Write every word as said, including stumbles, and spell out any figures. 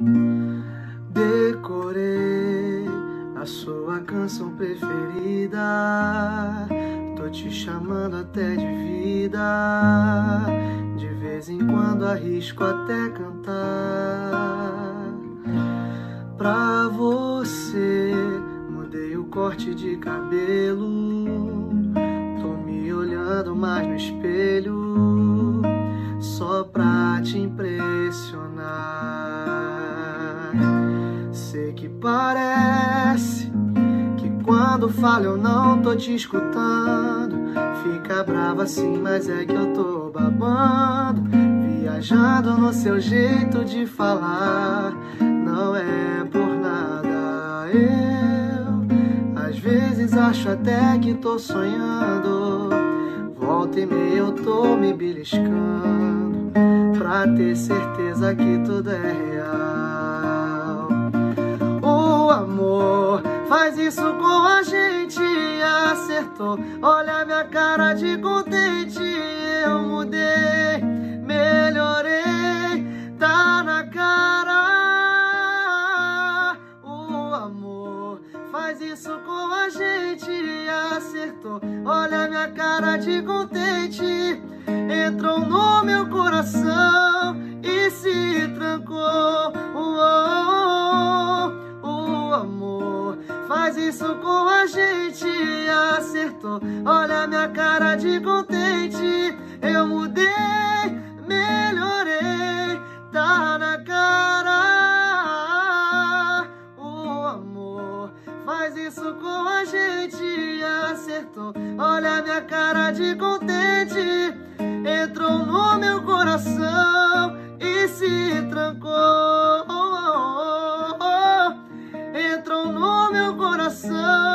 Decorei a sua canção preferida, tô te chamando até de vida. De vez em quando arrisco até cantar pra você. Mudei o corte de cabelo, tô me olhando mais no espelho, só pra te impressionar. Sei que parece que quando falo eu não tô te escutando. Fica brava assim, mas é que eu tô babando, viajando no seu jeito de falar. Não é por nada, eu às vezes acho até que tô sonhando. Volta e meia eu tô me beliscando pra ter certeza que tudo é real. O amor faz isso com a gente, acertou. Olha minha cara de contente, eu mudei, melhorei, tá na cara. O amor faz isso com a gente, acertou. Olha minha cara de contente, entrou no meu coração e se trancou. O, o, o amor faz isso com a gente, acertou. Olha minha cara de contente, eu mudei, melhorei, tá na cara. O amor faz isso com a gente, acertou. Olha minha cara de contente, entrou no meu coração e se trancou. Entrou no meu coração